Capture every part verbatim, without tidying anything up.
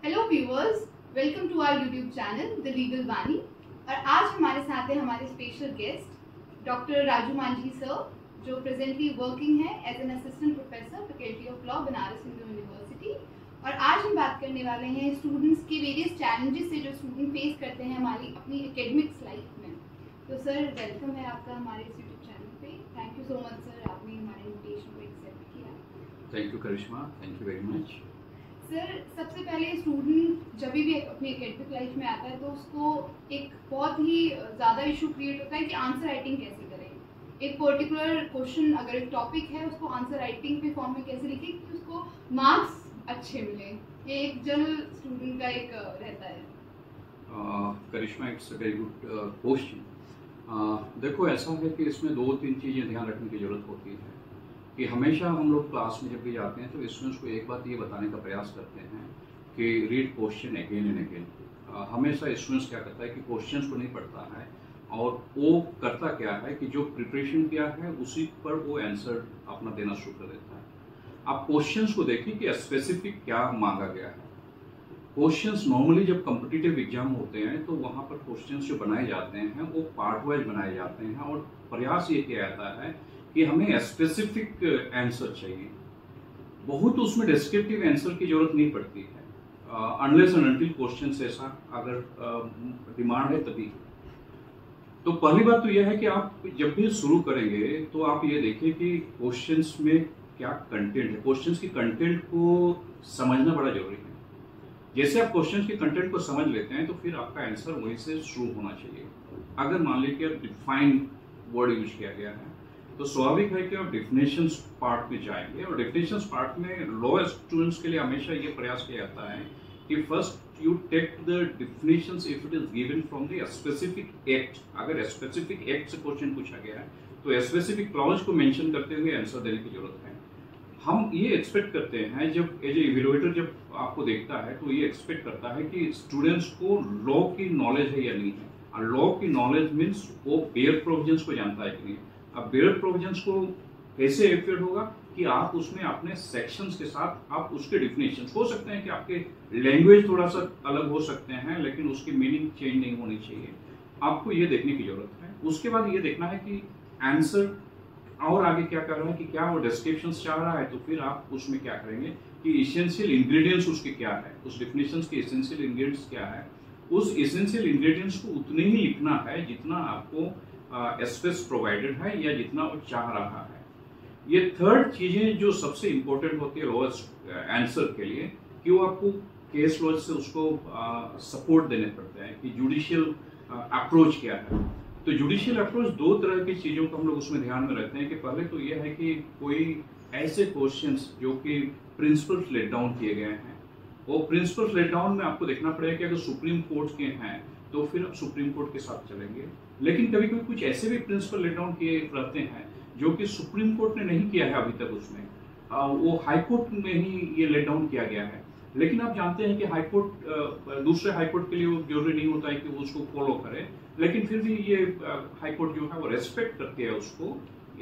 Hello viewers, welcome to our YouTube channel the legal Vani. और आज हमारे साथ है हमारे special guest doctor Raju Manjhi sir, जो प्रेजेंटली वर्किंग है as an assistant professor faculty of law Banaras Hindu University. और आज हम बात करने वाले हैं स्टूडेंट्स के वेरियस चैलेंजेस से जो स्टूडेंट फेस करते हैं हमारी अपनी एकेडमिक्स लाइफ में। तो सर, वेलकम है आपका हमारे इस यूट्यूब चैनल पे। Thank you so much sir, आपने हमारे इन्विटेशन को एक्सेप्ट किया। Thank you Karishma, thank you very much. Sir, सबसे पहले स्टूडेंट जब भी अपनी एकेडमिक लाइफ में आता है तो उसको एक बहुत ही ज़्यादा इशू क्रिएट होता है कि आंसर राइटिंग कैसे करें। एक पर्टिकुलर क्वेश्चन अगर एक टॉपिक है, उसको आंसर राइटिंग पे फॉर्म में कैसे लिखें कि उसको मार्क्स अच्छे मिले। ये एक जनरल स्टूडेंट का एक रहता है। Karishma, it's a very good question. देखो, ऐसा है कि इसमें दो तीन चीज़ें ध्यान रखने की ज़रूरत होती है कि हमेशा हम लोग क्लास में जब भी जाते हैं तो स्टूडेंट्स को एक बात ये बताने का प्रयास करते हैं कि read question again and again. हमेशा स्टूडेंट्स क्या करता है कि क्वेश्चंस को नहीं पढ़ता है और वो करता क्या है कि जो प्रिपरेशन किया है उसी पर वो आंसर अपना देना शुरू कर देता है। आप क्वेश्चंस को देखिए कि स्पेसिफिक क्या मांगा गया है। क्वेश्चंस नॉर्मली जब कॉम्पिटिटिव एग्जाम होते हैं तो वहाँ पर क्वेश्चंस जो बनाए जाते हैं वो पार्ट वाइज बनाए जाते हैं और प्रयास ये किया जाता है कि हमें स्पेसिफिक आंसर चाहिए। बहुत उसमें डिस्क्रिप्टिव आंसर की जरूरत नहीं पड़ती है, अनलेस एंड अनटिल क्वेश्चन ऐसा अगर डिमांड है तभी। तो पहली बात तो यह है कि आप जब भी शुरू करेंगे तो आप ये देखिए कि क्वेश्चंस में क्या कंटेंट है। क्वेश्चंस की कंटेंट को समझना बड़ा जरूरी है। जैसे आप क्वेश्चंस के कंटेंट को समझ लेते हैं तो फिर आपका आंसर वहीं से शुरू होना चाहिए। अगर मान लीजिए कि डिफाइन वर्ड यूज किया गया है तो स्वाभाविक है कि आप डेफिनेशंस पार्ट में जाएंगे और डेफिनेशंस पार्ट में लॉ स्टूडेंट्स के लिए हमेशा ये प्रयास किया जाता है कि first you take the definitions if it is given from the specific act. अगर स्पेसिफिक एक्ट से क्वेश्चन पूछा गया है तो स्पेसिफिक क्लॉज को मेंशन करते हुए आंसर देने की जरूरत है। हम ये एक्सपेक्ट करते हैं, जब एज ए इवैल्यूएटर जब आपको देखता है तो ये एक्सपेक्ट करता है कि स्टूडेंट्स को लॉ की नॉलेज है या नहीं है। और लॉ की नॉलेज मीन्स वो बेयर प्रोविजंस को जानता है कि नहीं। अब बेयर प्रोविजंस को कैसे एफेक्ट होगा कि आप उसमें अपने सेक्शंस के साथ आप उसके डिफिनेशंस हो सकते हैं कि आपके लैंग्वेज थोड़ा सा अलग हो सकते हैं लेकिन उसकी मीनिंग चेंज नहीं होनी चाहिए। आपको ये देखने की जरूरत है। उसके बाद ये देखना है कि आंसर और आगे क्या कर रहा है, कि क्या वो डिस्क्रिप्शंस चाह रहा है, तो फिर आप उसमें क्या करेंगे कि एसेंशियल इंग्रेडिएंट्स उसके क्या है, उस डिफिनेशंस के एसेंशियल इंग्रेडिएंट्स क्या है। उस एसेंशियल इंग्रेडिएंट्स को उतने ही लिखना है जितना आपको स्पेस प्रोवाइडेड है या जितना वो चाह रहा है। ये थर्ड चीजें जो सबसे इंपॉर्टेंट होती है लॉ आंसर के लिए, कि वो आपको केस लॉ से उसको सपोर्ट देने पड़ते हैं कि जुडिशियल अप्रोच क्या है। तो जुडिशियल अप्रोच दो तरह की चीज़ों को हम लोग उसमें ध्यान में रखते हैं कि पहले तो यह है कि कोई ऐसे क्वेश्चंस जो कि प्रिंसिपल्स लेट डाउन किए गए हैं, वो प्रिंसिपल्स लेट डाउन में आपको देखना पड़ेगा कि अगर सुप्रीम कोर्ट के हैं तो फिर आप सुप्रीम कोर्ट के साथ चलेंगे। लेकिन कभी कभी कुछ ऐसे भी प्रिंसिपल लेट डाउन किए रहते हैं जो कि सुप्रीम कोर्ट ने नहीं किया है अभी तक, उसमें वो हाई कोर्ट में ही ये लेट डाउन किया गया है। लेकिन आप जानते हैं कि हाई कोर्ट दूसरे हाई कोर्ट के लिए वो जरूरी नहीं होता है कि वो उसको फॉलो करे, लेकिन फिर भी ये हाई कोर्ट जो है वो रेस्पेक्ट करती है उसको,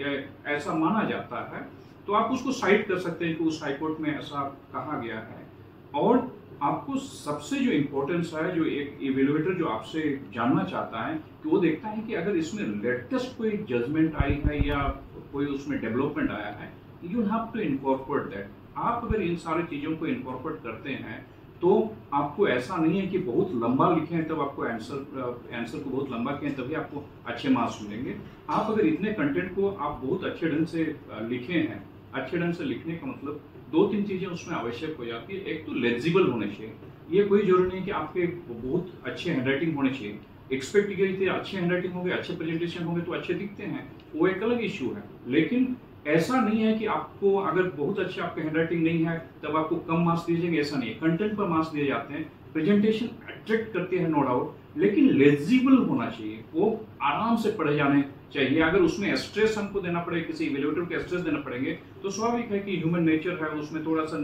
ऐसा माना जाता है। तो आप उसको साइड कर सकते हैं कि उस हाई कोर्ट में ऐसा कहा गया है। और आपको सबसे जो इम्पोर्टेंस है, जो एक इवैल्यूएटर जो आपसे जानना चाहता है, कि वो देखता है कि अगर इसमें लेटेस्ट कोई जजमेंट आई है या कोई उसमें डेवलपमेंट आया है, you have to incorporate that. आप अगर इन सारी चीज़ों को इनकॉर्पोरेट करते हैं तो आपको ऐसा नहीं है कि बहुत लंबा लिखे हैं तब आपको आंसर आंसर को बहुत लंबा किए तभी आपको अच्छे मार्क्स मिलेंगे। आप अगर इतने कंटेंट को आप बहुत अच्छे ढंग से लिखे हैं, अच्छे ढंग से लिखने का मतलब दो तीन चीज़ें उसमें आवश्यक हो जाती है। एक तो लेजिबल होने चाहिए। ये कोई जरूरी नहीं कि आपके बहुत अच्छे हैंडराइटिंग होने चाहिए। एक्सपेक्ट की गई थी अच्छे हैंडराइटिंग होंगे, अच्छे प्रेजेंटेशन होंगे तो अच्छे दिखते हैं, वो एक अलग इशू है। लेकिन ऐसा नहीं है कि आपको अगर बहुत अच्छे आपके हैंडराइटिंग नहीं है तब आपको कम मार्क्स दिए जाएंगे, ऐसा नहीं है। कंटेंट पर मार्क्स दिए जाते हैं, प्रेजेंटेशन अट्रैक्ट करती है नो डाउट, लेकिन लेजिबल होना चाहिए, वो आराम से पढ़े जाने चाहिए। अगर उसमें स्ट्रेस हमको देना पड़े, किसी इवैल्यूएटर को स्ट्रेस देना पड़ेंगे तो स्वाभाविक है कि ह्यूमन नेचर है, उसमें थोड़ा सा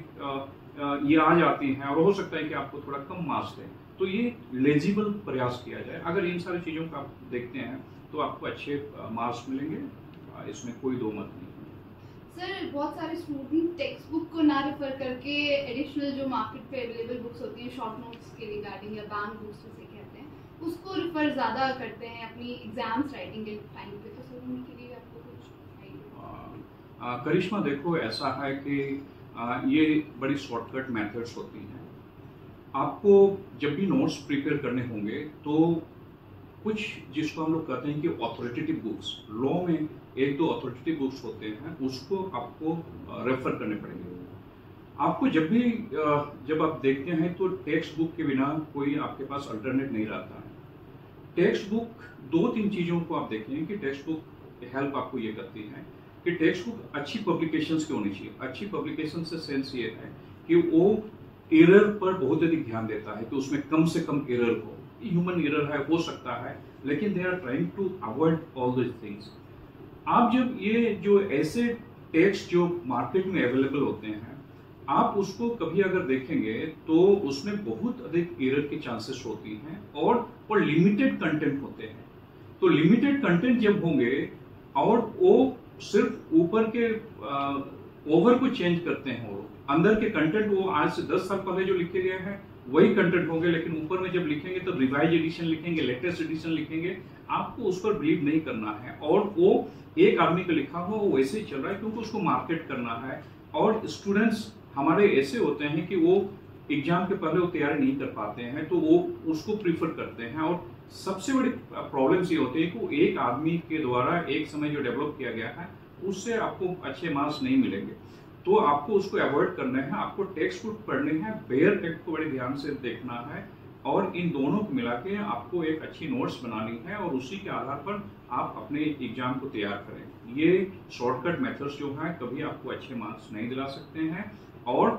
नेगेटिव ये आ जाती है और हो सकता है कि आपको थोड़ा कम मार्क्स दें। तो ये लेजिबल प्रयास किया जाए। अगर इन सारी चीज़ों को आप देखते हैं तो आपको अच्छे मार्क्स मिलेंगे, इसमें कोई दो मत नहीं। सर बहुत सारे स्टूडेंट टेक्स्ट बुक को ना रेफर करके एडिशनल जो मार्केट पे अवेलेबल बुक्स होती हैं शॉर्ट नोट्स के रिगार्डिंग या बैंक बुक्स जिसे कहते हैं उसको रेफर ज़्यादा करते हैं अपनी एग्जाम्स राइटिंग के टाइम पे। तो सर उनके लिए आपको कुछ आइडिया? करिश्मा देखो ऐसा है कि आ, ये बड़ी शॉर्टकट मेथड्स होती हैं। आपको जब भी नोट्स प्रिपेयर करने होंगे तो कुछ जिसको हम लोग कहते हैं कि ऑथोरिटेटिव बुक्स, लॉ में एक दो ऑथोरिटेटिव बुक्स होते हैं, उसको आपको रेफर करने पड़ेंगे। आपको जब भी जब आप देखते हैं तो टेक्स्ट बुक के बिना कोई आपके पास अल्टरनेट नहीं रहता है। टेक्स्ट बुक दो तीन चीज़ों को आप देखें कि टेक्स्ट बुक हेल्प आपको ये करती है कि टेक्स्ट बुक अच्छी पब्लिकेशंस की होनी चाहिए। अच्छी पब्लिकेशन से सेंस ये है कि वो एरर पर बहुत अधिक ध्यान देता है कि उसमें कम से कम एरर हो। ह्यूमन एरर है, हो सकता है, लेकिन they are trying to avoid all this things. आप जब ये जो ऐसे टेक्स्ट जो मार्केट में अवेलेबल होते हैं, आप उसको कभी अगर देखेंगे तो उसमें बहुत अधिक एरर की चांसेस होती हैं और और लिमिटेड कंटेंट होते हैं। तो लिमिटेड कंटेंट जब होंगे और वो सिर्फ ऊपर के ओवर को चेंज करते हैं, वो अंदर के कंटेंट वो आज से दस साल पहले जो लिखे गए हैं वही कंटेंट होंगे, लेकिन ऊपर में जब लिखेंगे तो रिवाइज एडिशन लिखेंगे, लेटेस्ट एडिशन लिखेंगे। आपको उस पर बिलीव नहीं करना है और वो एक आदमी का लिखा हुआ वो वैसे ही चल रहा है क्योंकि उसको मार्केट करना है। और स्टूडेंट्स हमारे ऐसे होते हैं कि वो एग्जाम के पहले वो तैयारी नहीं कर पाते हैं, तो वो उसको प्रीफर करते हैं। और सबसे बड़ी प्रॉब्लम्स ये होती है कि वो एक आदमी के द्वारा एक समय जो डेवलप किया गया है उससे आपको अच्छे मार्क्स नहीं मिलेंगे। तो आपको उसको अवॉइड करना है। आपको टेक्स्ट बुक पढ़ने हैं, बेयर टेक्स्ट को बड़े ध्यान से देखना है और इन दोनों को मिला के आपको एक अच्छी नोट्स बनानी है और उसी के आधार पर आप अपने एग्जाम को तैयार करें। ये शॉर्टकट मेथड्स जो हैं कभी आपको अच्छे मार्क्स नहीं दिला सकते हैं। और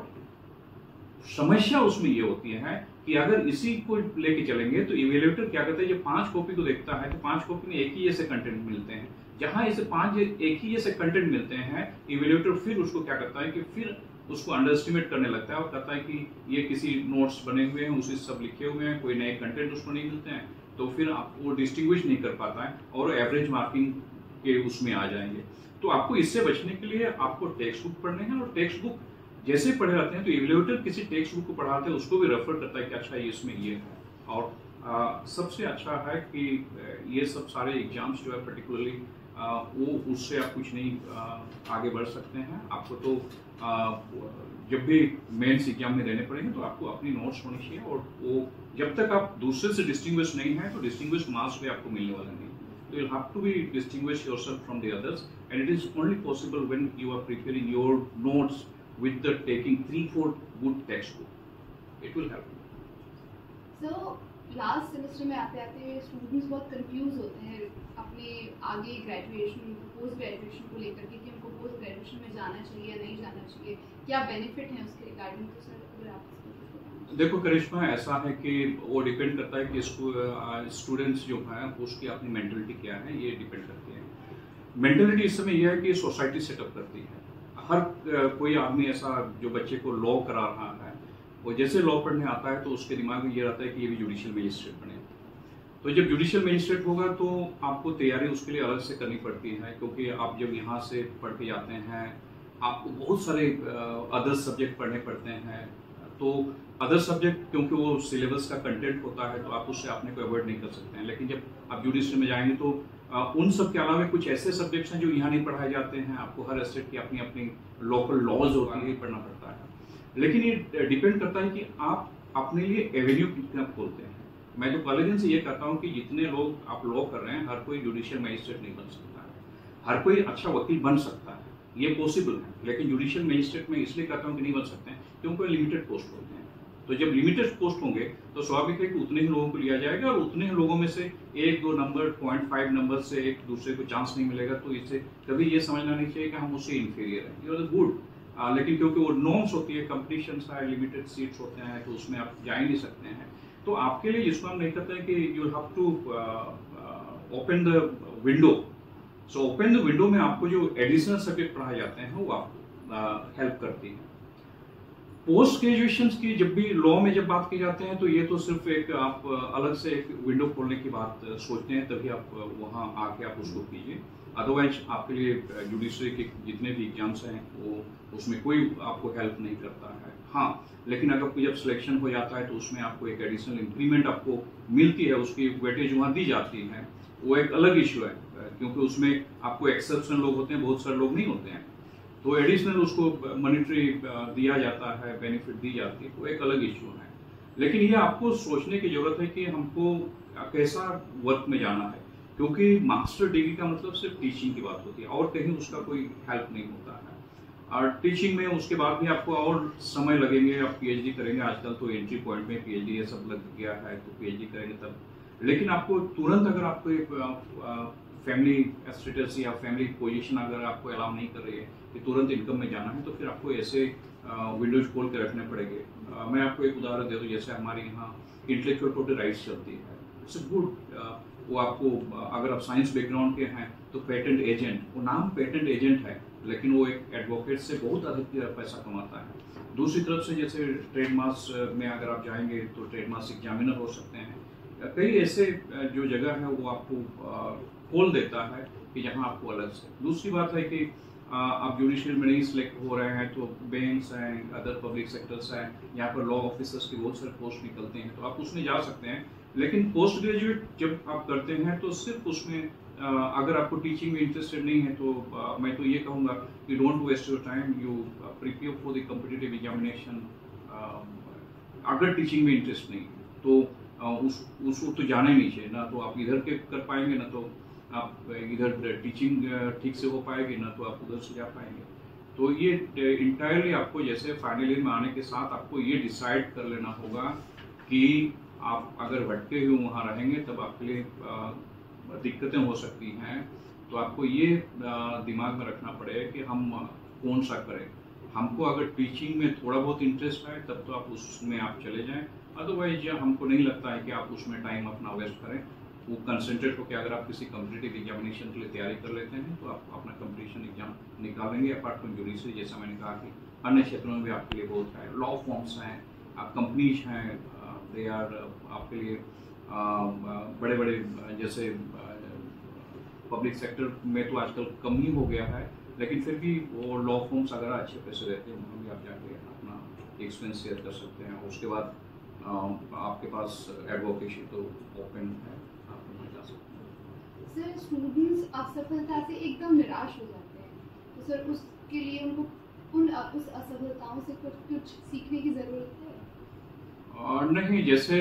समस्या उसमें ये होती है कि अगर इसी को लेके चलेंगे तो इवेल्युएटर क्या करता है, जब पांच कॉपी को देखता है तो पांच कॉपी में एक ही जैसे कंटेंट मिलते हैं। जहां इसे पांच एक ही जैसे कंटेंट मिलते हैं, इवेल्युएटर फिर उसको क्या करता है कि फिर उसको अंडर एस्टिमेट करने लगता है और कहता है कि ये किसी नोट्स बने हुए हैं, उसी सब लिखे हुए हैं, कोई नए कंटेंट उसको नहीं मिलते हैं, तो फिर आप वो डिस्टिंग्विश नहीं कर पाता है और एवरेज मार्किंग के उसमें आ जाएंगे। तो आपको इससे बचने के लिए आपको टेक्स्ट बुक पढ़ने हैं और टेक्स्ट बुक जैसे पढ़े रहते हैं तो इवेल्युएटर किसी टेक्स्ट बुक को पढ़ाते हैं उसको भी रेफर करता है कि अच्छा ये इसमें ये है। और आ, सबसे अच्छा है कि ये सब सारे एग्जाम्स जो है पर्टिकुलरली वो उससे आप कुछ नहीं आ, आगे बढ़ सकते हैं। आपको तो आ, जब भी मेंस एग्जाम में देने पड़ेंगे तो आपको अपनी नोट्स होनी चाहिए और वो जब तक आप दूसरे से डिस्टिंग्विश नहीं है तो डिस्टिंग्विश मार्क्स भी आपको मिलने वाला नहीं। So you'll have to be distinguish yourself from the others, and it is only possible when you are preparing your notes with the taking three four good textbook. It will help you. So last semester में आते आते students बहुत confused होते हैं अपने आगे graduation post graduation को लेकर के कि उनको post graduation में जाना चाहिए या नहीं जाना चाहिए, क्या benefit है उसके regarding। तो सर अगर आप देखो करिश्मा, ऐसा है कि वो डिपेंड करता है कि स्टूडेंट्स जो हैं उसकी अपनी मेंटलिटी क्या है, ये डिपेंड करती है। मेंटलिटी इस समय यह है कि सोसाइटी सेटअप करती है। हर कोई आदमी ऐसा जो बच्चे को लॉ करा रहा है, वो जैसे लॉ पढ़ने आता है तो उसके दिमाग में ये रहता है कि ये भी जुडिशियल मजिस्ट्रेट बने। तो जब जुडिशियल मजिस्ट्रेट होगा तो आपको तैयारी उसके लिए अलग से करनी पड़ती है, क्योंकि आप जब यहाँ से पढ़ के जाते हैं आपको बहुत सारे अदर सब्जेक्ट पढ़ने पड़ते हैं। तो अदर सब्जेक्ट क्योंकि वो सिलेबस का कंटेंट होता है तो आप उससे अपने को अवॉइड नहीं कर सकते हैं। लेकिन जब आप जुडिशियल में जाएंगे तो आ, उन सब के अलावा कुछ ऐसे सब्जेक्ट्स हैं जो यहाँ नहीं पढ़ाए जाते हैं। आपको हर स्टेट की अपनी अपनी लोकल लॉज होती है, पढ़ना पड़ता है। लेकिन ये डिपेंड करता है कि आप अपने लिए एवेन्यू कितना खोलते हैं। मैं तो पहले दिन से ये कहता हूँ कि जितने लोग आप लॉ कर रहे हैं हर कोई जुडिशियल मजिस्ट्रेट नहीं बन सकता है, हर कोई अच्छा वकील बन सकता है, ये पॉसिबल है। लेकिन जुडिशियल मजिस्ट्रेट में इसलिए कहता हूँ कि नहीं बन सकते हैं क्योंकि लिमिटेड पोस्ट होते हैं। तो जब लिमिटेड पोस्ट होंगे तो स्वाभाविक है कि उतने ही लोगों को लिया जाएगा और उतने ही लोगों में से एक दो नंबर पॉइंट फाइव नंबर से एक दूसरे को चांस नहीं मिलेगा। तो इससे कभी ये समझना नहीं चाहिए कि हम उससे इन्फीरियर हैं, ये गुड। लेकिन क्योंकि वो नॉर्म्स होती है, कंपटीशन है, लिमिटेड सीट्स होते हैं, तो उसमें आप जा ही नहीं सकते हैं। तो आपके लिए जिसको हम नहीं कहते हैं कि you have to open the window. So open the window में आपको जो एडिशनल सब्जेक्ट पढ़ाए जाते हैं वो आपको हेल्प करती है। पोस्ट ग्रेजुएशन की जब भी लॉ में जब बात की जाते हैं तो ये तो सिर्फ एक आप अलग से एक विंडो खोलने की बात सोचते हैं, तभी आप वहाँ आके आप उसको कीजिए। अदरवाइज आपके लिए जुडिशरी के जितने भी एग्जाम्स हैं वो उसमें कोई आपको हेल्प नहीं करता है। हाँ, लेकिन अगर कोई जब सिलेक्शन हो जाता है तो उसमें आपको एक एडिशनल इंक्रीमेंट आपको मिलती है, उसकी वेटेज वहाँ दी जाती है, वो एक अलग इशू है, क्योंकि उसमें आपको एक्सेप्शन लोग होते हैं, बहुत सारे लोग नहीं होते हैं, तो एडिशनल उसको मॉनिटरी दिया जाता है, बेनिफिट दी जाती है, वो एक अलग इशू है। लेकिन ये आपको सोचने की जरूरत है कि हमको कैसा वर्क में जाना है, क्योंकि मास्टर डिग्री का मतलब सिर्फ टीचिंग की बात होती है और कहीं उसका कोई हेल्प नहीं होता है। और टीचिंग में उसके बाद भी आपको और समय लगेंगे, आप पीएचडी करेंगे, आजकल तो एंट्री पॉइंट में पीएचडी ये सब लग गया है, तो पीएचडी करेंगे तब। लेकिन आपको तुरंत अगर आपको एक फैमिली स्टेटस या फैमिली पोजीशन अगर आपको अलाउ नहीं कर रही है कि तुरंत इनकम में जाना है, तो फिर आपको ऐसे विंडोज खोल के रखने पड़ेंगे। मैं आपको एक उदाहरण दे दूँ, जैसे हमारे यहाँ इंटेलेक्चुअल प्रॉपर्टी राइट्स चलती है, इट्स गुड। वो आपको अगर आप साइंस बैकग्राउंड के हैं तो पेटेंट एजेंट, वो नाम पेटेंट एजेंट है, लेकिन वो एक एडवोकेट से बहुत अधिक पैसा कमाता है। दूसरी तरफ से जैसे ट्रेडमार्क्स में अगर आप जाएंगे तो ट्रेडमार्क्स एग्जामिनर हो सकते हैं, कई ऐसे जो जगह है वो आपको खोल देता है कि जहाँ आपको अलग से। दूसरी बात है कि आप जुडिशियल में नहीं सिलेक्ट हो रहे हैं तो बैंक्स हैं, अदर पब्लिक सेक्टर्स हैं, यहाँ पर लॉ ऑफिसर्स के बहुत सारे पोस्ट निकलते हैं, तो आप उसमें जा सकते हैं। लेकिन पोस्ट ग्रेजुएट जब आप करते हैं तो सिर्फ उसमें अगर आपको टीचिंग में इंटरेस्टेड नहीं है तो मैं तो ये कहूँगा कि don't waste your time, you prepare for the competitive examination. अगर टीचिंग में इंटरेस्ट नहीं है तो उस उसको तो जाना ही नहीं चाहिए, ना तो आप इधर के कर पाएंगे, ना तो आप इधर टीचिंग ठीक से हो पाएगी, ना तो आप उधर से जा पाएंगे। तो ये इंटायरली आपको जैसे फाइनल ईयर में आने के साथ आपको ये डिसाइड कर लेना होगा कि आप अगर भटके हुए वहाँ रहेंगे तब आपके लिए दिक्कतें हो सकती हैं। तो आपको ये दिमाग में रखना पड़ेगा कि हम कौन सा करें। हमको अगर टीचिंग में थोड़ा बहुत इंटरेस्ट है तब तो आप उसमें आप चले जाएं, अदरवाइज हमको नहीं लगता है कि आप उसमें टाइम अपना वेस्ट करें। वो कंसंट्रेट होकर अगर आप किसी कॉम्पिटिटिव एग्जामिनेशन के लिए तैयारी कर लेते हैं तो आप अपना कॉम्पिटिशन एग्जाम निकालेंगे। अपार्ट फ्रॉम जुडिशरी, जैसा मैंने कहा कि अन्य क्षेत्रों में भी आपके लिए बहुत है, लॉ फॉर्म्स हैं, कंपनीज हैं, दे आर आपके लिए बड़े बड़े, जैसे पब्लिक सेक्टर में तो आजकल कम ही हो गया है, लेकिन फिर भी वो लॉ फॉर्म्स अगर अच्छे पैसे रहते हैं वहाँ भी आप जाके अपना एक्सपीरियंस शेयर कर सकते हैं। उसके बाद आपके पास एडवोकेसी तो ओपन है, आप वहाँ जा सकते हैं। सर, स्टूडेंट्स असफलता से एकदम निराश हो जाते हैं, तो सर उसके लिए उनको उन उस असफलताओं से कुछ कुछ सीखने की ज़रूरत है? और नहीं, जैसे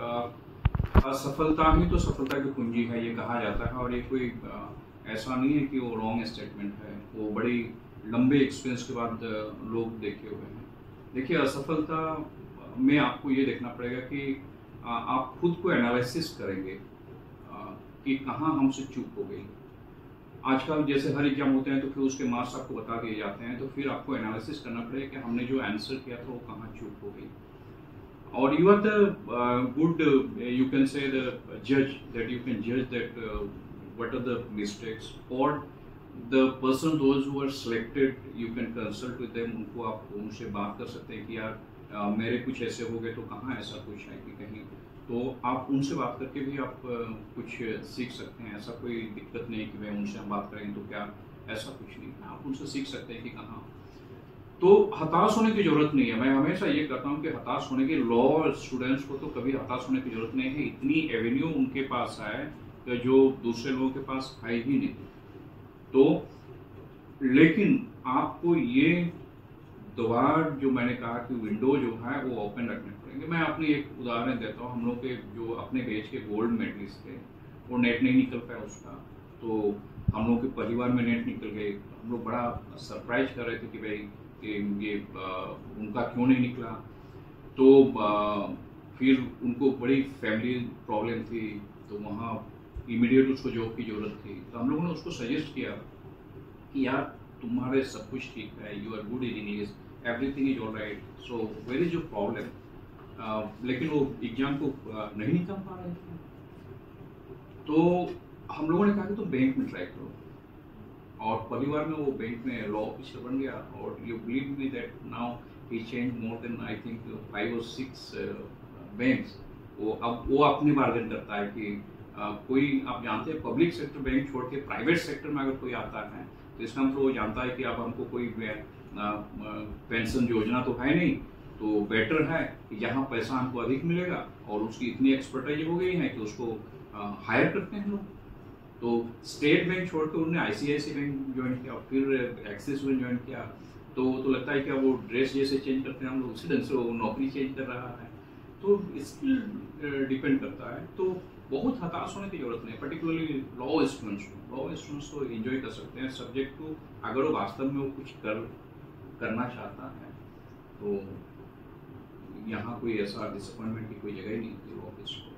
असफलता ही तो सफलता की कुंजी है ये कहा जाता है, और ये कोई ऐसा नहीं है कि वो रॉन्ग स्टेटमेंट है, वो बड़ी लंबे एक्सपीरियंस के बाद लोग देखे हुए हैं। देखिए, असफलता में आपको ये देखना पड़ेगा कि आप खुद को एनालिसिस करेंगे कि कहाँ हमसे चूक हो गई। आजकल जैसे हर एग्जाम होते हैं तो फिर उसके मार्क्स आपको बता दिए जाते हैं, तो फिर आपको एनालिसिस करना पड़ेगा कि हमने जो आंसर किया था वो कहाँ चूक हो गई। और you are the good, you can say the जज, दैट यू कैन जज that what are the mistakes, or the person those who are selected, you can consult with them, उनको आप उनसे बात कर सकते हैं कि यार आ, मेरे कुछ ऐसे हो गए तो कहाँ ऐसा कुछ है कि कहीं, तो आप उनसे बात करके भी आप आ, कुछ सीख सकते हैं। ऐसा कोई दिक्कत नहीं कि भाई उनसे हम बात करेंगे तो क्या, ऐसा कुछ नहीं है, आप उनसे सीख सकते हैं कि कहाँ। तो हताश होने की जरूरत नहीं है। मैं हमेशा ये कहता हूँ कि हताश होने की, लॉ स्टूडेंट्स को तो कभी हताश होने की जरूरत नहीं है, इतनी एवेन्यू उनके पास है जो दूसरे लोगों के पास है ही नहीं। तो लेकिन आपको ये द्वार जो मैंने कहा कि विंडो जो है वो ओपन रखने पड़ेंगे। मैं अपनी एक उदाहरण देता हूँ। हम लोग के जो अपने बैच के गोल्ड मेडलिस्ट थे, वो नेट नहीं निकल पाया उसका, तो हम लोग के परिवार में नेट निकल गए। हम लोग बड़ा सरप्राइज कर रहे थे कि भाई ये आ, उनका क्यों नहीं निकला। तो आ, फिर उनको बड़ी फैमिली प्रॉब्लम थी, तो वहाँ इमीडिएट उसको जॉब की ज़रूरत थी। तो हम लोगों ने उसको सजेस्ट किया कि यार तुम्हारे सब कुछ ठीक है, you are good in English, everything is all right, so where is your problem. लेकिन वो एग्जाम को uh, नहीं निकाल पा रहे थे। तो हम लोगों ने कहा कि तुम बैंक में ट्राई करो, और परिवार में वो बैंक में लॉ ऑफिसर बन गया। और you believe me that now he change more than I think five और सिक्स बैंक्स। वो अब वो अपनी बार्गेन करता है कि कोई आप जानते हैं पब्लिक सेक्टर बैंक छोड़ के प्राइवेट सेक्टर में अगर कोई आता है तो इसका मतलब वो जानता है कि अब हमको कोई पेंशन योजना तो है नहीं, तो बेटर है कि यहाँ पैसा हमको अधिक मिलेगा और उसकी इतनी एक्सपर्टाइज हो गई है कि उसको हायर करते हैं लोग। तो स्टेट बैंक छोड़ के उन्होंने आईसीआईसी बैंक ज्वाइन किया, फिर एक्सिस बैंक ज्वाइन किया, तो तो लगता है कि वो ड्रेस जैसे चेंज करते हैं हम लोग उसी ढंग से वो नौकरी चेंज कर रहा है। तो स्किल डिपेंड करता है। तो बहुत हताश होने की जरूरत नहीं, पर्टिकुलरली लॉ स्टूडेंट्स को लॉ स्टूडेंट्स तो एंजॉय कर सकते हैं सब्जेक्ट को, अगर वो वास्तव में वो कुछ कर करना चाहता है तो यहाँ कोई ऐसा डिसअपॉइंटमेंट की कोई जगह ही नहीं होती लॉ के स्कूल।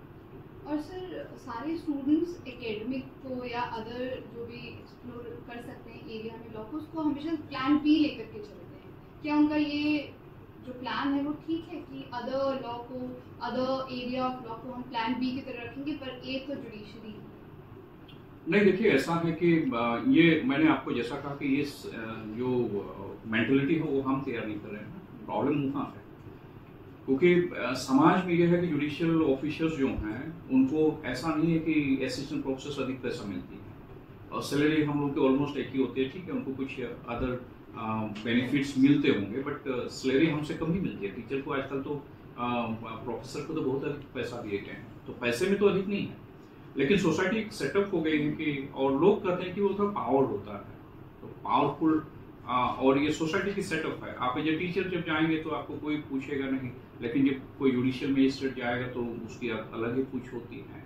और सर सारे स्टूडेंट्स एकेडमिक को या अदर जो भी एक्सप्लोर कर सकते हैं एरिया में लॉ को, उसको हमेशा प्लान बी लेकर के चलते हैं, क्या उनका ये जो प्लान है वो ठीक है कि अदर लॉ को, अदर एरिया ऑफ लॉ को हम प्लान बी की तरह रखेंगे पर ए तो जुडिशरी? नहीं, देखिए ऐसा है कि ये मैंने आपको जैसा कहा कि ये जो मेंटलिटी है वो हम तैयार नहीं कर रहे हैं, प्रॉब्लम वहाँ है। क्योंकि समाज में ये है कि जुडिशियल ऑफिसर्स जो हैं उनको ऐसा नहीं है कि असिस्टेंट प्रोफेसर से अधिक पैसा मिलती है और सैलरी हम लोग के ऑलमोस्ट एक ही होती है, ठीक है, उनको कुछ अदर बेनिफिट्स मिलते होंगे बट सैलरी हमसे कम ही मिलती है। टीचर को आजकल तो प्रोफेसर को तो बहुत अधिक पैसा दिए गए हैं, तो पैसे में तो अधिक नहीं है, लेकिन सोसाइटी एक सेटअप हो गई है कि और लोग कहते हैं कि वो थोड़ा पावर होता है, तो पावरफुल और ये सोसाइटी की सेटअप है। आप एज ए टीचर जब जाएंगे तो आपको कोई पूछेगा नहीं, लेकिन जब कोई जुडिशियल मजिस्ट्रेट जाएगा तो उसकी अलग ही पूछ होती है,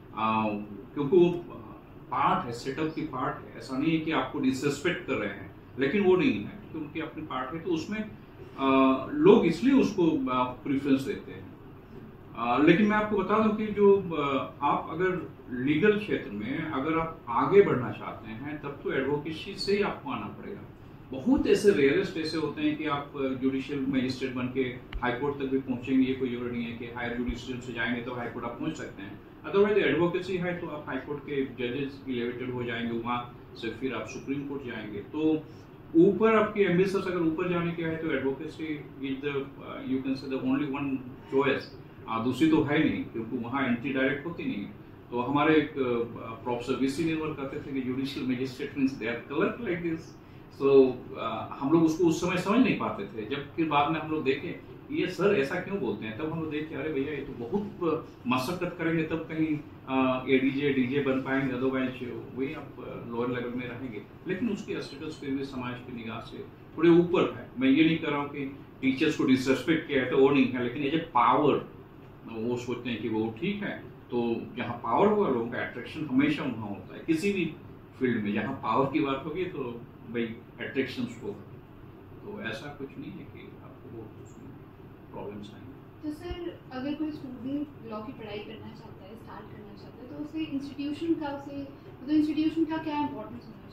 क्योंकि वो पार्ट है, सेटअप की पार्ट है। ऐसा नहीं है कि आपको डिसरेस्पेक्ट कर रहे हैं, लेकिन वो नहीं है क्योंकि उनकी अपनी पार्ट है, तो उसमें आ, लोग इसलिए उसको प्रेफरेंस देते हैं। आ, लेकिन मैं आपको बता दूं कि जो आप अगर लीगल क्षेत्र में अगर आप आगे बढ़ना चाहते हैं तब तो एडवोकेसी से ही आपको आना पड़ेगा। बहुत ऐसे रेयरेस्ट ऐसे होते हैं कि आप जुडिशियल मजिस्ट्रेट बन के हाईकोर्ट तक भी पहुंचेंगे, ये कोई जरूरी नहीं है कि हायर जुडिशियल से जाएंगे तो हाईकोर्ट आप पहुंच सकते हैं। अदरवाइज एडवोकेसी है तो आप हाईकोर्ट के जजेस इलेवेटेड हो जाएंगे, वहाँ से फिर आप सुप्रीम कोर्ट जाएंगे। तो ऊपर आपकी एम्बिशंस अगर ऊपर जाने के है तो advocacy is the you can say the only one choice, दूसरी तो है नहीं क्योंकि वहाँ एंट्री डायरेक्ट होती नहीं है। तो हमारे एक प्रोफेसर वीसी निर्मल कहते थे कि judicial magistrate means they are coloured like this. तो हम लोग उसको उस समय समझ नहीं पाते थे, जब फिर बाद में हम लोग देखे ये सर ऐसा क्यों बोलते हैं, तब हम लोग देखे अरे भैया ये तो बहुत मशक्कत करेंगे तब कहीं एडीजे डीजे बन पाएंगे, अदरवाइज वही आप लोअर लेवल में रहेंगे। लेकिन उसकी स्टेटस फिर भी समाज की निगाह से थोड़े ऊपर है। मैं ये नहीं कर रहा हूँ कि टीचर्स को डिसरेस्पेक्ट किया है तो वो नहीं है, लेकिन एज ए पावर वो सोचते हैं कि वो ठीक है। तो जहाँ पावर होगा लोगों का अट्रैक्शन हमेशा वहाँ होता है, किसी भी फील्ड में जहाँ पावर की बात होगी तो भाई अट्रैक्शन होगा। तो ऐसा कुछ नहीं है कि आपको उसमें प्रॉब्लम्स आएंगे। तो सर अगर कोई स्टूडेंट लॉ की पढ़ाई करना चाहता है, स्टार्ट करना चाहता है, तो उसे इंस्टीट्यूशन का उसे तो इंस्टीट्यूशन का क्या इंपॉर्टेंस होना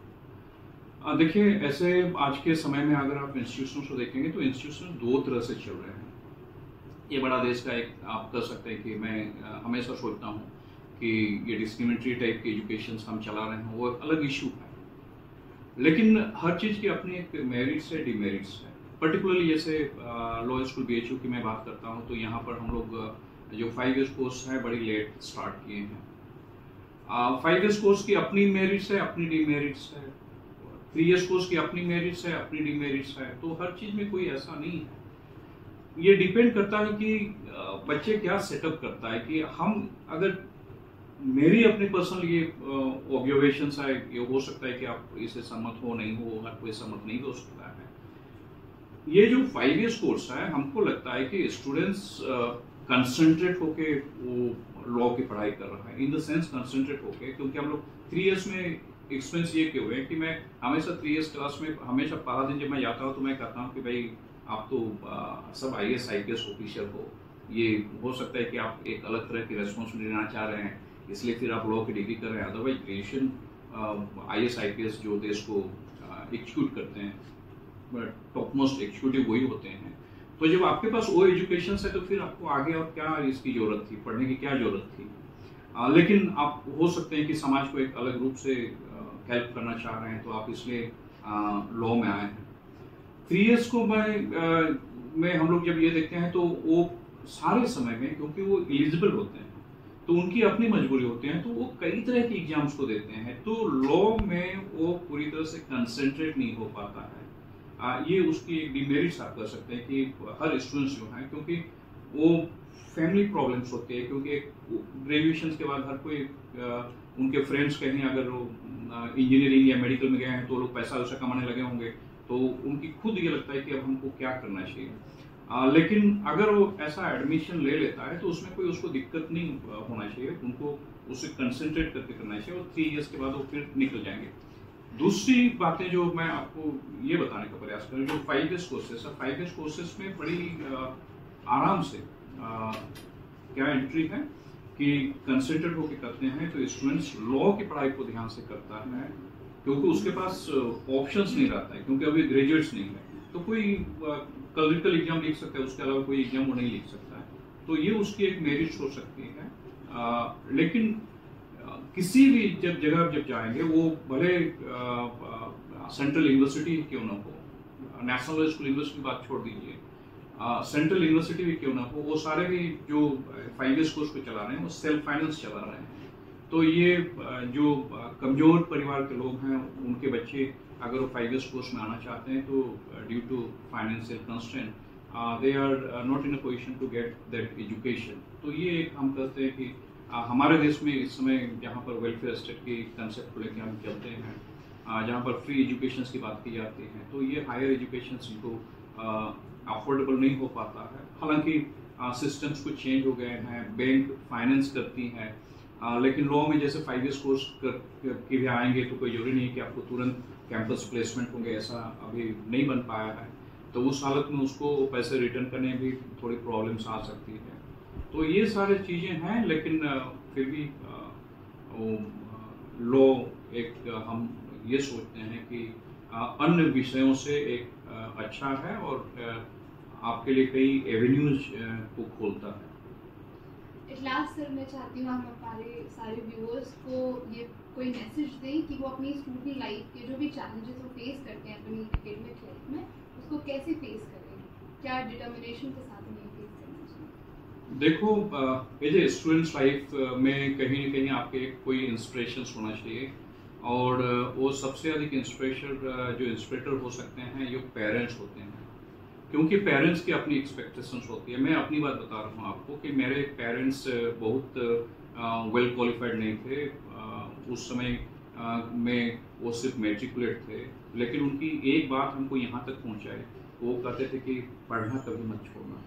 चाहिए? देखिए ऐसे आज के समय में अगर आप इंस्टीट्यूशन को देखेंगे तो इंस्टीट्यूशन दो तरह से चल रहे हैं। ये बड़ा देश का एक आप कर सकते हैं कि मैं हमेशा सोचता हूँ कि ये डिस्क्रिमिनेटरी टाइप की एजुकेशन हम चला रहे हैं वो अलग इशू है, लेकिन हर चीज़ की अपनी एक मेरिट्स है, डिमेरिट्स है। पर्टिकुलरली जैसे लॉ स्कूल बीएचयू की मैं बात करता हूँ तो यहाँ पर हम लोग जो फाइव ईयर्स कोर्स है बड़ी लेट स्टार्ट किए हैं। फाइव ईयर्स कोर्स की अपनी मेरिट्स है, अपनी डिमेरिट्स है। थ्री ईयर्स कोर्स की अपनी मेरिट्स है, अपनी डिमेरिट्स है। तो हर चीज़ में कोई ऐसा नहीं है, ये डिपेंड करता है कि बच्चे क्या सेटअप करता है। कि हम अगर मेरी अपनी पर्सनल ये ऑब्जर्वेशन है, ये हो सकता है कि आप इसे सहमत हो नहीं हो, हर कोई सहमत नहीं हो सकता है। ये जो फाइव ईयर्स कोर्स है हमको लगता है कि स्टूडेंट्स कंसंट्रेट होके वो लॉ की पढ़ाई कर रहा है, इन द सेंस कंसंट्रेट होके, क्योंकि हम लोग थ्री ईयर्स में एक्सपीरियंस ये क्यों है कि मैं हमेशा थ्री ईयर्स क्लास में हमेशा पहला दिन जब मैं जाता हूँ तो मैं कहता हूँ कि भाई आप तो आ, सब I S I P S officer हो, ये हो सकता है कि आप एक अलग तरह की रेस्पॉन्सिबिलिटी लेना चाह रहे हैं इसलिए फिर आप लॉ की डिग्री कर रहे हैं। Otherwise graduation I S I P S जो देश को एग्जीक्यूट करते हैं, टॉप मोस्ट एग्जीक्यूटिव वही होते हैं। तो जब आपके पास वो एजुकेशन है तो फिर आपको आगे और क्या इसकी ज़रूरत थी, पढ़ने की क्या ज़रूरत थी। आ, लेकिन आप हो सकते हैं कि समाज को एक अलग रूप से हेल्प करना चाह रहे हैं तो आप इसलिए लॉ में आए हैं। थ्री ईयर्स को मैं आ, में हम लोग जब ये देखते हैं तो वो सारे समय में क्योंकि वो एलिजिबल होते हैं तो उनकी अपनी मजबूरी होती है, तो वो कई तरह के एग्जाम्स को देते हैं। तो लॉ में वो पूरी तरह से कंसंट्रेट नहीं हो पाता है। आ, ये उसकी एक डिमेरिट्स आप कर सकते हैं कि हर स्टूडेंट्स जो हैं, क्योंकि वो फैमिली प्रॉब्लम्स होती है, क्योंकि ग्रेजुएशन के बाद हर कोई आ, उनके फ्रेंड्स कहीं अगर वो इंजीनियरिंग या मेडिकल में गए हैं तो लोग पैसा वैसा कमाने लगे होंगे, तो उनकी खुद ये लगता है कि अब हमको क्या करना चाहिए। आ, लेकिन अगर वो ऐसा एडमिशन ले लेता है तो उसमें कोई उसको दिक्कत नहीं होना चाहिए, उनको उससे कंसंट्रेट करके करना चाहिए और थ्री इयर्स के बाद वो फिर निकल जाएंगे। दूसरी बातें जो मैं आपको ये बताने का प्रयास करूँ, जो फाइव इयर्स कोर्सेस है, फाइव इयर्स कोर्सेस में बड़ी आ, आराम से आ, क्या एंट्री है कि कंसंट्रेट होकर करते हैं, तो स्टूडेंट्स लॉ की पढ़ाई को ध्यान से करता है, क्योंकि उसके पास ऑप्शंस नहीं रहता है, क्योंकि अभी ग्रेजुएट्स नहीं है, तो कोई क्लरिकल एग्जाम लिख सकता है, उसके अलावा कोई एग्जाम वो नहीं लिख सकता है। तो ये उसकी एक मेरिट हो सकती है। आ, लेकिन आ, किसी भी जब जगह जब जाएंगे, वो भले सेंट्रल यूनिवर्सिटी क्यों ना हो, नेशनल स्कूल यूनिवर्सिटी की बात छोड़ दीजिए, सेंट्रल यूनिवर्सिटी भी क्यों ना हो, वो सारे भी जो फाइव इयर्स कोर्स को चला रहे हैं वो सेल्फ फाइनेंस चला रहे हैं। तो ये जो कमजोर परिवार के लोग हैं, उनके बच्चे अगर वो फाइव इयर्स कोर्स में आना चाहते हैं, तो due to financial constraint they are not in a position to get that education. तो ये एक हम कहते हैं कि uh, हमारे देश में इस समय जहाँ पर वेलफेयर स्टेट के कंसेप्ट को लेकर हम चलते हैं, uh, जहाँ पर फ्री एजुकेशन की बात की जाती है, तो ये हायर एजुकेशन इनको अफोर्डेबल uh, नहीं हो पाता है। हालांकि सिस्टम्स uh, कुछ चेंज हो गए हैं, बैंक फाइनेंस करती हैं, Uh, लेकिन लॉ में जैसे फाइव इयर्स कोर्स के भी आएंगे तो कोई जरूरी नहीं है कि आपको तुरंत कैंपस प्लेसमेंट होंगे, ऐसा अभी नहीं बन पाया है। तो उस हालत में उसको पैसे रिटर्न करने में भी थोड़ी प्रॉब्लम्स आ सकती है। तो ये सारी चीज़ें हैं, लेकिन फिर भी लॉ एक हम ये सोचते हैं कि अन्य विषयों से एक अच्छा है और आपके लिए कई एवेन्यूज को खोलता है। एट लास्ट सर, मैं चाहती हूँ हम हमारे सारे व्यूअर्स को ये कोई मैसेज दें कि वो अपनी स्टूडेंट लाइफ के जो भी चैलेंजेस वो फेस करते हैं अपनी एकेडमिक लाइफ में, उसको कैसे फेस करें, क्या डिटर्मिनेशन के साथ उन्हें फेस करना चाहिए। देखो, एज ए स्टूडेंट्स लाइफ में कहीं ना कहीं आपके कोई इंस्पिरेशंस होना चाहिए, और वो सबसे अधिक इंस्पिरेशन जो इंस्पिरेटर हो सकते हैं ये पेरेंट्स होते हैं, क्योंकि पेरेंट्स की अपनी एक्सपेक्टेशंस होती है। मैं अपनी बात बता रहा हूँ आपको कि मेरे पेरेंट्स बहुत वेल क्वालिफाइड नहीं थे, uh, उस समय uh, में वो सिर्फ मेट्रिकुलेट थे, लेकिन उनकी एक बात हमको यहाँ तक पहुँचाई, वो कहते थे कि पढ़ना कभी मत छोड़ना।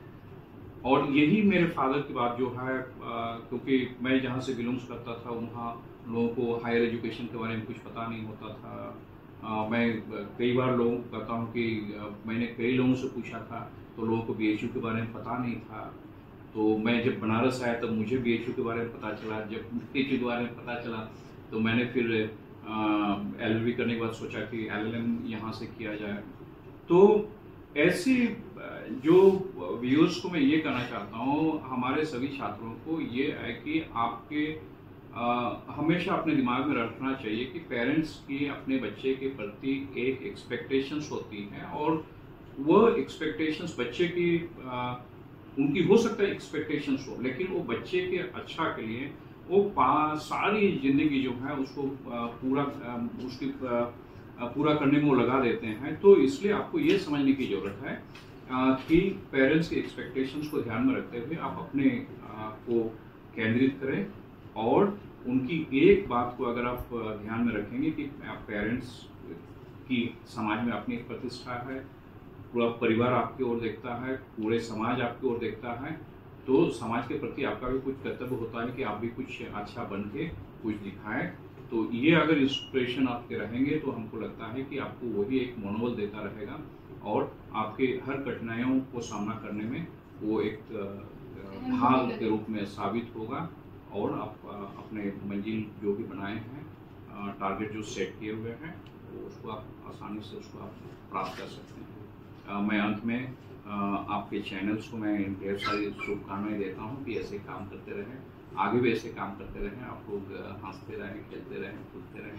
और यही मेरे फादर की बात जो है, uh, क्योंकि मैं जहाँ से बिलोंग्स करता था वहाँ लोगों को हायर एजुकेशन के बारे में कुछ पता नहीं होता था। Uh, मैं कई बार लोगों को कहता हूँ कि uh, मैंने कई लोगों से पूछा था तो लोगों को बीएचयू के बारे में पता नहीं था। तो मैं जब बनारस आया तब मुझे बीएचयू के बारे में पता चला, जब बीएचयू के बारे में पता चला तो मैंने फिर एलएलबी करने के बाद सोचा कि एलएलएम यहाँ से किया जाए। तो ऐसी जो व्यूअर्स को मैं ये कहना चाहता हूँ, हमारे सभी छात्रों को ये है कि आपके Uh, हमेशा अपने दिमाग में रखना चाहिए कि पेरेंट्स की अपने बच्चे के प्रति एक एक्सपेक्टेशंस होती हैं, और वो एक्सपेक्टेशंस बच्चे की uh, उनकी हो सकता है एक्सपेक्टेशंस हो, लेकिन वो बच्चे के अच्छा के लिए वो सारी जिंदगी जो है उसको uh, पूरा uh, उसकी uh, पूरा करने में वो लगा देते हैं। तो इसलिए आपको ये समझने की ज़रूरत है uh, कि पेरेंट्स की एक्सपेक्टेशंस को ध्यान में रखते हुए आप अपने uh, को केंद्रित करें, और उनकी एक बात को अगर आप ध्यान में रखेंगे कि पेरेंट्स की समाज में अपनी एक प्रतिष्ठा है, पूरा परिवार आपकी ओर देखता है, पूरे समाज आपकी ओर देखता है, तो समाज के प्रति आपका भी कुछ कर्तव्य होता है कि आप भी कुछ अच्छा बन के कुछ दिखाएं। तो ये अगर इंस्पिरेशन आपके रहेंगे तो हमको लगता है कि आपको वही एक मनोबल देता रहेगा, और आपके हर कठिनाइयों को सामना करने में वो एक ढाल के रूप में साबित होगा, और आप अपने मंजिल जो भी बनाए हैं, टारगेट जो सेट किए हुए हैं, वो उसको आप आसानी से उसको आप प्राप्त कर सकते हैं। मैं अंत में आपके चैनल्स को मैं ढेर सारी शुभकामनाएं देता हूं कि ऐसे काम करते रहें, आगे भी ऐसे काम करते रहें, आप लोग हंसते रहें, खेलते रहें, कूदते रहें,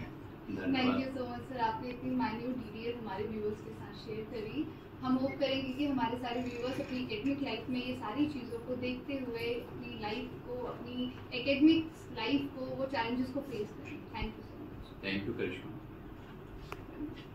thank you so much sir, आपने इतनी माइन्यूट डिटेल हमारे व्यूअर्स के साथ शेयर करी। हम होप करेंगे कि हमारे सारे व्यूअर्स अपनी एकेडमिक लाइफ में ये सारी चीज़ों को देखते हुए अपनी लाइफ को, अपनी एकेडमिक लाइफ को, वो चैलेंजेस को फेस करें। Thank you so much. Thank you Karishma.